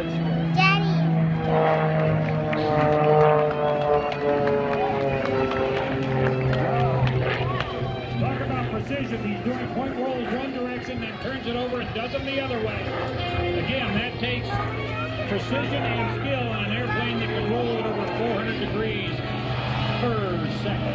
Daddy. Talk about precision. He's doing point rolls one direction, then turns it over and does them the other way. Again, that takes precision and skill on an airplane that can roll at over 400 degrees per second.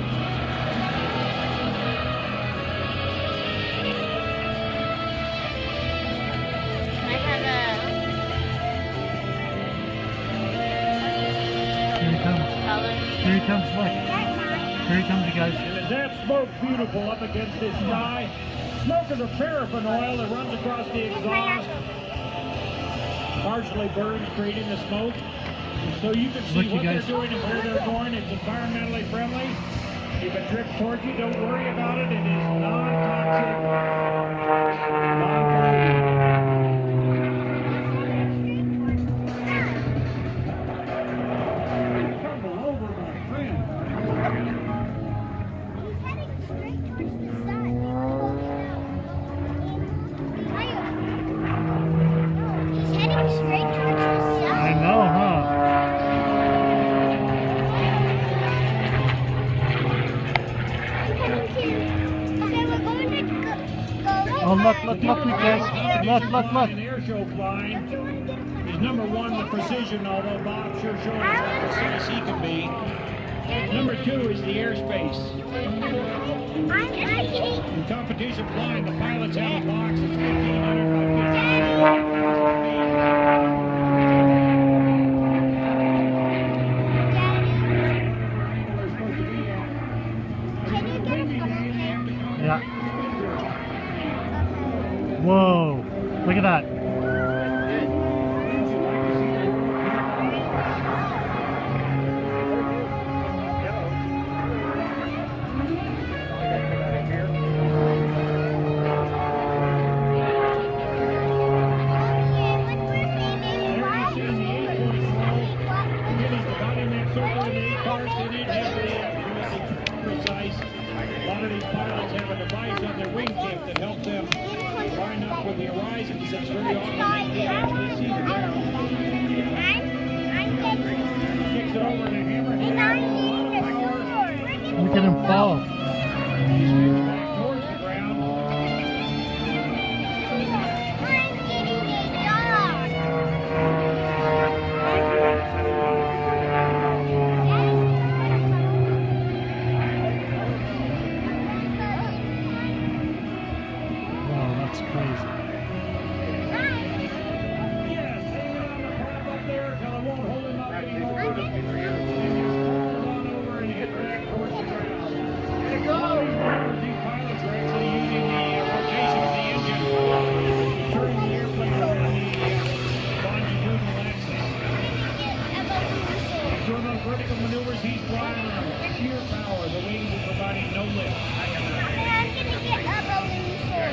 Here he comes. Here he comes, look. Here he comes, you guys. And is that smoke beautiful up against this sky? Smoke is a paraffin oil that runs across the exhaust, partially burns, creating the smoke. And so you can see what they're doing and where they're going. It's environmentally friendly. If it drifts towards you, don't worry about it. It is non-toxic, non-polluting. Oh, look, guys. Look. An air show flying is number one, the precision, although Bob sure showed us how precise he can be. Number two is the airspace. In competition flying, the pilots have a box that's 1,500 by 1,500. Yeah. Whoa, look at that. Look at him fall. Wow, that's crazy. Vertical maneuvers, he's flying on sheer power. The wings are providing no lift. I'm gonna get a balloon.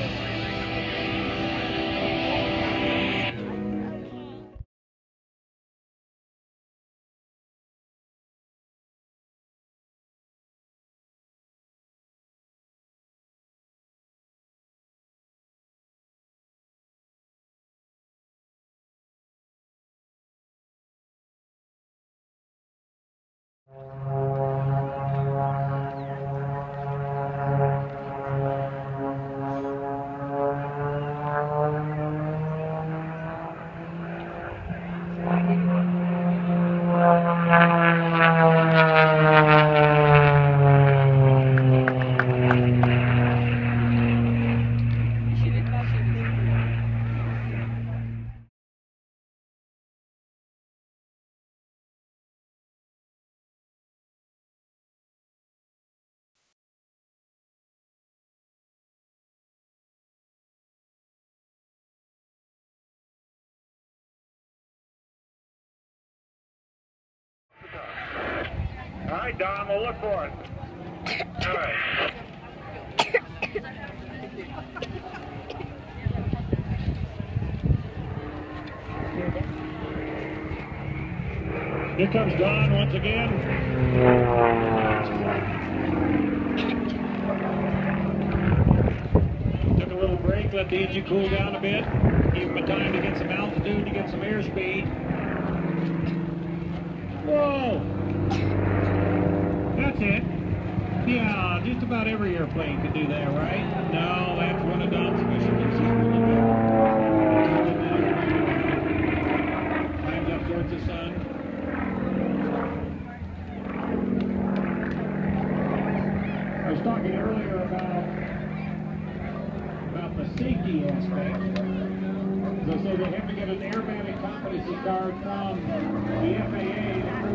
All right, Don, we'll look for it. All right. Here comes Don once again. Took a little break let the engine cool down a bit. Give them a time to get some altitude, to get some airspeed. Whoa! That's it. Yeah, just about every airplane can do that, right? No, that's one of Don's specialties. He's really good. Climbs up towards the sun. I was talking earlier about the safety aspect. As I say, they have to get an aerobatic competency card from the FAA.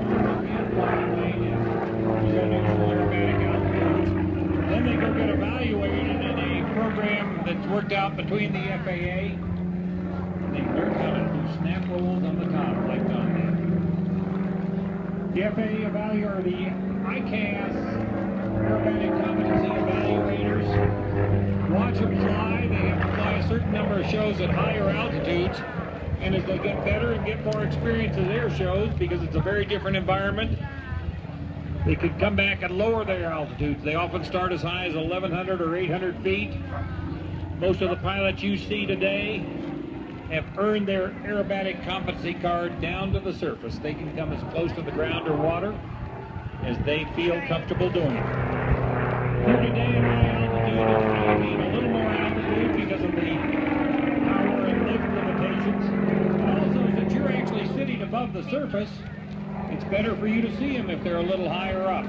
You got neutral aerobatic altitudes. Then they go get evaluated in a program that's worked out between the FAA. And they learn how to do snap rolls on the top like Don did. The FAA evaluator, the ICAS aerobatic competency evaluators, watch them fly. They have to fly a certain number of shows at higher altitudes. And as they get better and get more experience at air shows, because it's a very different environment, they could come back and lower their altitudes. They often start as high as 1,100 or 800 feet. Most of the pilots you see today have earned their aerobatic competency card down to the surface. They can come as close to the ground or water as they feel comfortable doing it. Here today at high altitude, it's going to need a little more altitude because of the power and lift limitations. Also, since you're actually sitting above the surface, it's better for you to see them if they're a little higher up.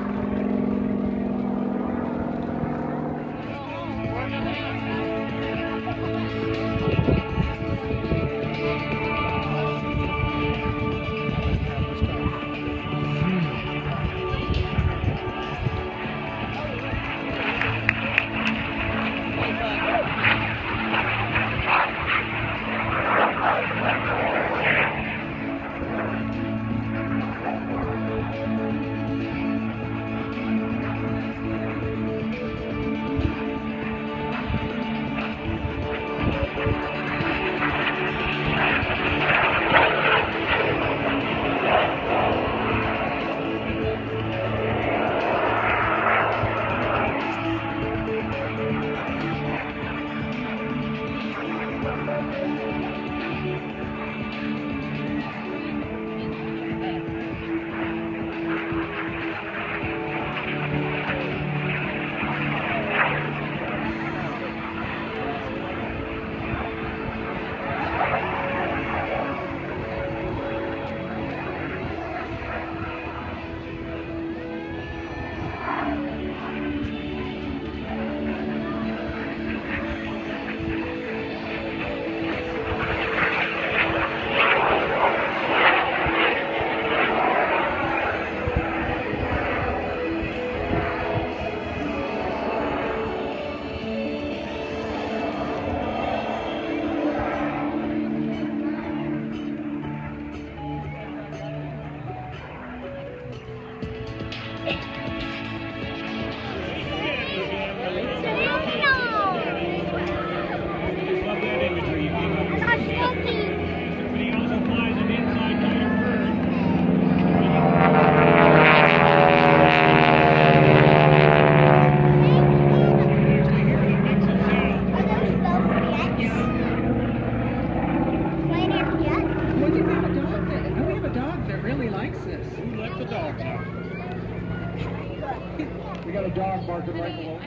We got a dog barking right below.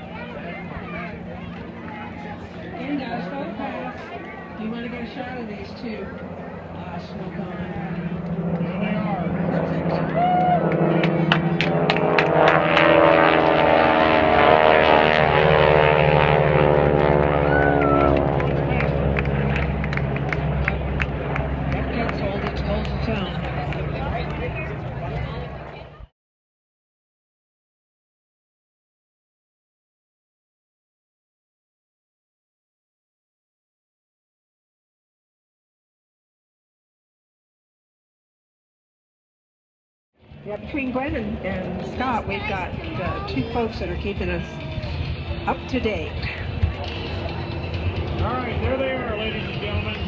And slow pass. You want to get a shot of these two. Smoke on. There they are. Holds its own. Yeah, between Gwen and Scott, we've got two folks that are keeping us up to date. All right, there they are, ladies and gentlemen.